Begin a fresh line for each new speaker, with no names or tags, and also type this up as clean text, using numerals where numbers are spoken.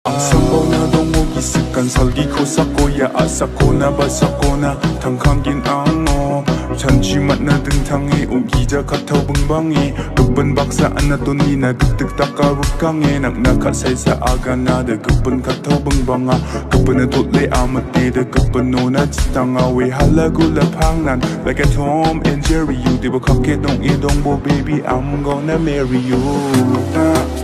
Ang sabaw na dungog isikan 살기고 삭고야 아삭고나 바삭고나 탕캉긴 앙어 잔치맛 나 등탕에 오기자 카타오 붕방에 급분 박사 안나또니나 급득 닦아북강에 낙낙하 살사 아가 나드 급분 카타오 붕방아 급분은 돋레 아무때드 급분 노나 지땅아 왜 할라굴라 팡난 Like a Tom and Jerry you 디버 컵게 동이동보 baby I'm gonna marry you